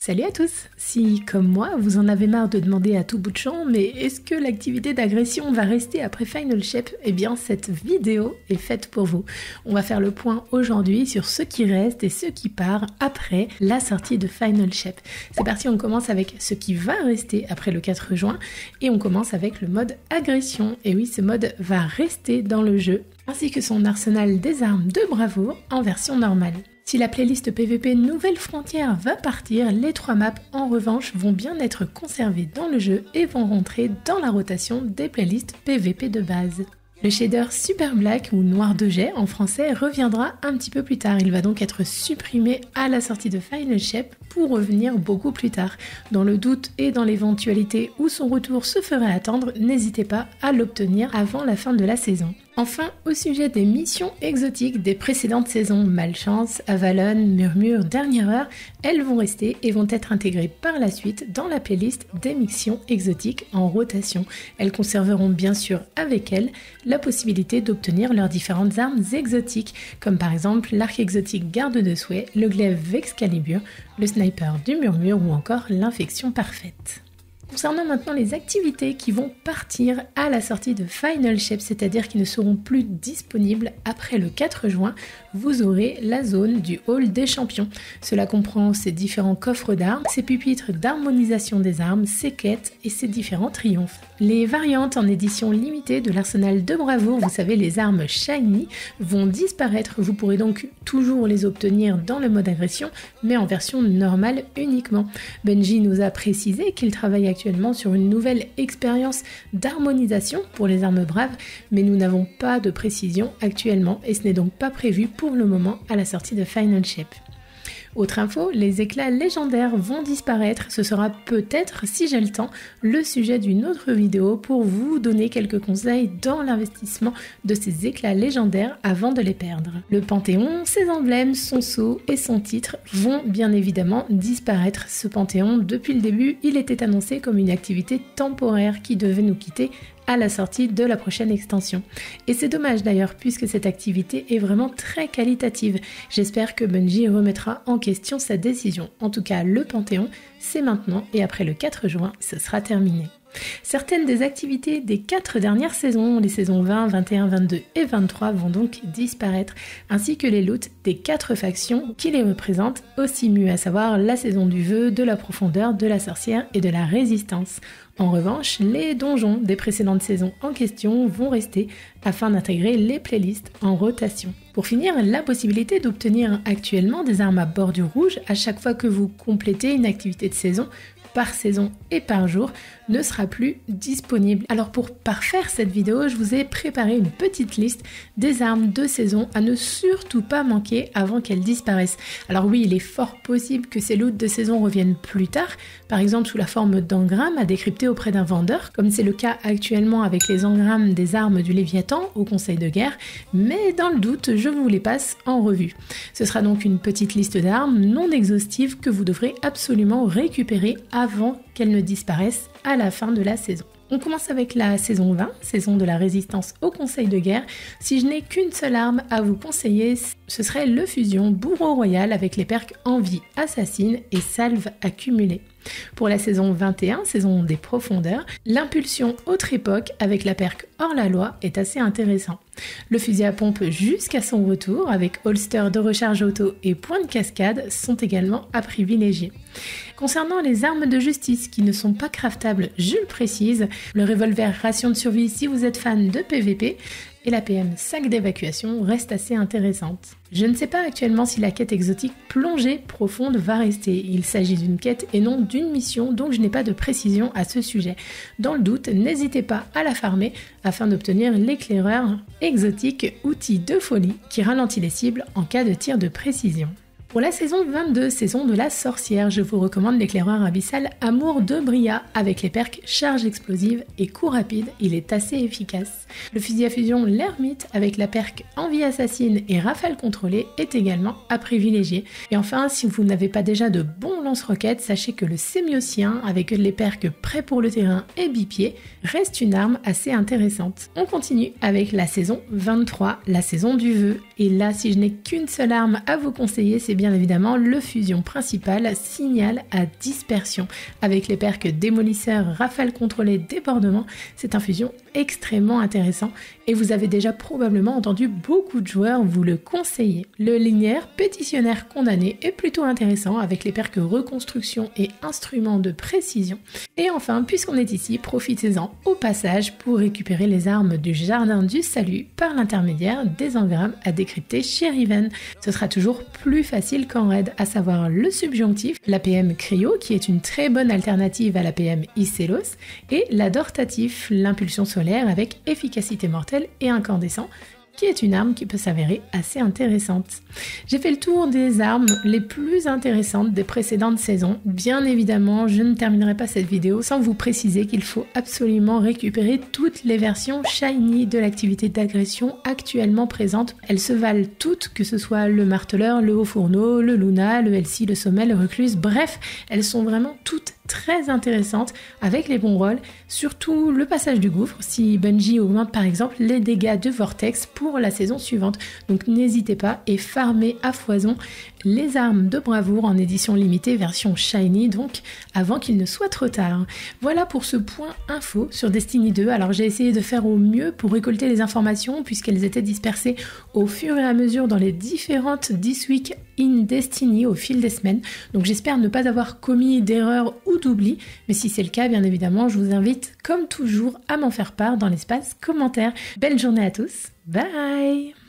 Salut à tous! Si, comme moi, vous en avez marre de demander à tout bout de champ, mais est-ce que l'activité d'agression va rester après Final Shape? Eh bien, cette vidéo est faite pour vous. On va faire le point aujourd'hui sur ce qui reste et ce qui part après la sortie de Final Shape. C'est parti, on commence avec ce qui va rester après le 4 juin et on commence avec le mode agression. Et oui, ce mode va rester dans le jeu, ainsi que son arsenal des armes de bravoure en version normale. Si la playlist PVP Nouvelles Frontières va partir, les 3 maps en revanche vont bien être conservées dans le jeu et vont rentrer dans la rotation des playlists PVP de base. Le shader Super Black ou Noir de jet en français reviendra un petit peu plus tard. Il va donc être supprimé à la sortie de Final Shape pour revenir beaucoup plus tard. Dans le doute et dans l'éventualité où son retour se ferait attendre, n'hésitez pas à l'obtenir avant la fin de la saison. Enfin, au sujet des missions exotiques des précédentes saisons, Malchance, Avalon, Murmure, Dernière Heure, elles vont rester et vont être intégrées par la suite dans la playlist des missions exotiques en rotation. Elles conserveront bien sûr avec elles la possibilité d'obtenir leurs différentes armes exotiques, comme par exemple l'arc exotique Garde de Souhait, le glaive Excalibur, le sniper du Murmure ou encore l'infection parfaite. Concernant maintenant les activités qui vont partir à la sortie de Final Shape, c'est-à-dire qui ne seront plus disponibles après le 4 juin, vous aurez la zone du Hall des Champions. Cela comprend ses différents coffres d'armes, ses pupitres d'harmonisation des armes, ses quêtes et ses différents triomphes. Les variantes en édition limitée de l'arsenal de bravoure, vous savez les armes shiny, vont disparaître. Vous pourrez donc toujours les obtenir dans le mode agression, mais en version normale uniquement. Bungie nous a précisé qu'il travaille actuellement sur une nouvelle expérience d'harmonisation pour les armes braves, mais nous n'avons pas de précision actuellement et ce n'est donc pas prévu pour le moment à la sortie de Final Shape. Autre info, les éclats légendaires vont disparaître. Ce sera peut-être, si j'ai le temps, le sujet d'une autre vidéo pour vous donner quelques conseils dans l'investissement de ces éclats légendaires avant de les perdre. Le Panthéon, ses emblèmes, son sceau et son titre vont bien évidemment disparaître. Ce Panthéon, depuis le début, il était annoncé comme une activité temporaire qui devait nous quitter à la sortie de la prochaine extension. Et c'est dommage d'ailleurs puisque cette activité est vraiment très qualitative. J'espère que Bungie remettra en question sa décision. En tout cas, le Panthéon, c'est maintenant et après le 4 juin, ce sera terminé. Certaines des activités des 4 dernières saisons, les saisons 20, 21, 22 et 23 vont donc disparaître, ainsi que les loots des 4 factions qui les représentent, aussi mieux à savoir la saison du vœu, de la profondeur, de la sorcière et de la résistance. En revanche, les donjons des précédentes saisons en question vont rester afin d'intégrer les playlists en rotation. Pour finir, la possibilité d'obtenir actuellement des armes à bordure rouge à chaque fois que vous complétez une activité de saison, par saison et par jour, ne sera plus disponible. Alors pour parfaire cette vidéo, je vous ai préparé une petite liste des armes de saison à ne surtout pas manquer avant qu'elles disparaissent. Alors oui, il est fort possible que ces loots de saison reviennent plus tard, par exemple sous la forme d'engrammes à décrypter auprès d'un vendeur, comme c'est le cas actuellement avec les engrammes des armes du Léviathan au Conseil de guerre, mais dans le doute, je vous les passe en revue. Ce sera donc une petite liste d'armes non exhaustive que vous devrez absolument récupérer avant qu'elles ne disparaissent à la fin de la saison. On commence avec la saison 20, saison de la résistance au Conseil de guerre. Si je n'ai qu'une seule arme à vous conseiller, ce serait le fusion Bourreau Royal avec les perks Envie, Assassine et Salve accumulée. Pour la saison 21, saison des profondeurs, l'impulsion autre époque avec la perque hors la loi est assez intéressant. Le fusil à pompe jusqu'à son retour avec holster de recharge auto et point de cascade sont également à privilégier. Concernant les armes de justice qui ne sont pas craftables, je le précise, le revolver ration de survie si vous êtes fan de PVP et la PM sac d'évacuation reste assez intéressante. Je ne sais pas actuellement si la quête exotique plongée profonde va rester. Il s'agit d'une quête et non d'une mission, donc je n'ai pas de précision à ce sujet. Dans le doute, n'hésitez pas à la farmer afin d'obtenir l'éclaireur exotique outil de folie qui ralentit les cibles en cas de tir de précision. Pour la saison 22, saison de la sorcière, je vous recommande l'éclaireur abyssal Amour de Bria avec les perks charge explosive et coup rapide, il est assez efficace. Le fusil à fusion l'ermite avec la perk envie assassine et rafale contrôlée est également à privilégier. Et enfin, si vous n'avez pas déjà de bons lance-roquettes, sachez que le sémiocien avec les perks prêt pour le terrain et bipied reste une arme assez intéressante. On continue avec la saison 23, la saison du vœu. Et là, si je n'ai qu'une seule arme à vous conseiller, c'est bien bien évidemment le fusion principal signal à dispersion. Avec les perks démolisseur, rafale contrôlée, débordement, c'est un fusion extrêmement intéressant et vous avez déjà probablement entendu beaucoup de joueurs vous le conseiller. Le linéaire pétitionnaire condamné est plutôt intéressant avec les perks reconstruction et instruments de précision. Et enfin, puisqu'on est ici, profitez-en au passage pour récupérer les armes du jardin du salut par l'intermédiaire des engrammes à décrypter chez Riven. Ce sera toujours plus facile qu'en raid, à savoir le subjonctif, l'APM Cryo qui est une très bonne alternative à l'APM Icelos et l'adortatif, l'impulsion solaire avec efficacité mortelle et incandescent, qui est une arme qui peut s'avérer assez intéressante. J'ai fait le tour des armes les plus intéressantes des précédentes saisons. Bien évidemment, je ne terminerai pas cette vidéo sans vous préciser qu'il faut absolument récupérer toutes les versions shiny de l'activité d'agression actuellement présente. Elles se valent toutes, que ce soit le marteleur, le haut fourneau, le Luna, le Elsie, le sommet, le recluse, bref, elles sont vraiment toutes très intéressantes avec les bons rôles, surtout le passage du gouffre si Bungie augmente par exemple les dégâts de Vortex pour la saison suivante. Donc n'hésitez pas et farmez à foison les armes de bravoure en édition limitée version shiny, donc avant qu'il ne soit trop tard. Voilà pour ce point info sur Destiny 2. Alors j'ai essayé de faire au mieux pour récolter les informations puisqu'elles étaient dispersées au fur et à mesure dans les différentes This Week in Destiny au fil des semaines. Donc j'espère ne pas avoir commis d'erreurs ou d'oubli, mais si c'est le cas, bien évidemment, je vous invite comme toujours à m'en faire part dans l'espace commentaire. Belle journée à tous, bye!